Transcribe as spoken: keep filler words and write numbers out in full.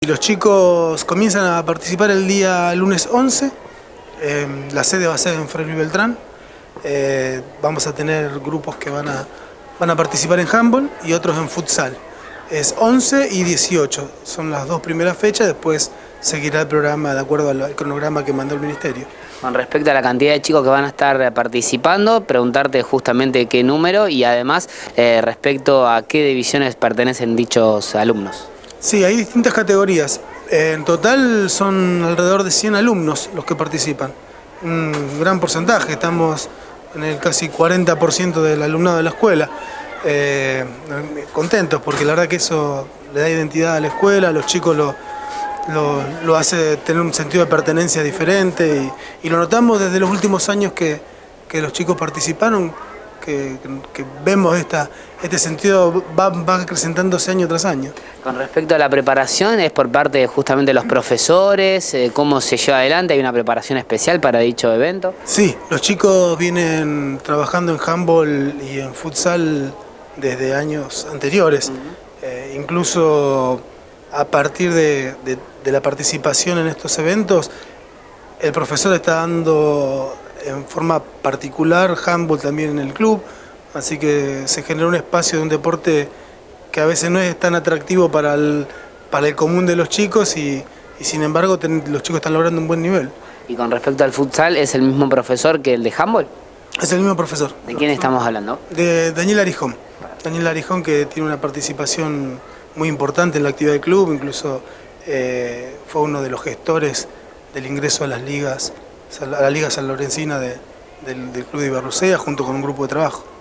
Los chicos comienzan a participar el día lunes once, eh, la sede va a ser en Fray Luis Beltrán, eh, vamos a tener grupos que van a, van a participar en handball y otros en futsal. Es once y dieciocho, son las dos primeras fechas, después seguirá el programa de acuerdo al cronograma que mandó el Ministerio. Con respecto a la cantidad de chicos que van a estar participando, preguntarte justamente qué número y además eh, respecto a qué divisiones pertenecen dichos alumnos. Sí, hay distintas categorías. En total son alrededor de cien alumnos los que participan. Un gran porcentaje, estamos en el casi cuarenta por ciento del alumnado de la escuela. Eh, contentos porque la verdad que eso le da identidad a la escuela, los chicos lo, lo, lo hace tener un sentido de pertenencia diferente y, y lo notamos desde los últimos años que, que los chicos participaron, que, que vemos esta, este sentido va, va acrecentándose año tras año. Con respecto a la preparación, ¿es por parte de justamente los profesores? Eh, ¿Cómo se lleva adelante? ¿Hay una preparación especial para dicho evento? Sí, los chicos vienen trabajando en handball y en futsal desde años anteriores. Uh-huh. eh, incluso a partir de, de, de la participación en estos eventos, el profesor está dando en forma particular handball también en el club, así que se generó un espacio de un deporte que a veces no es tan atractivo para el, para el común de los chicos y, y sin embargo ten, los chicos están logrando un buen nivel. Y con respecto al futsal, ¿es el mismo profesor que el de handball? Es el mismo profesor. ¿De quién estamos hablando? De Daniel Arijón. Daniel Arijón, que tiene una participación muy importante en la actividad del club, incluso eh, fue uno de los gestores del ingreso a las ligas, a la Liga San Lorencina de, del, del Club de Ibarlucea, junto con un grupo de trabajo.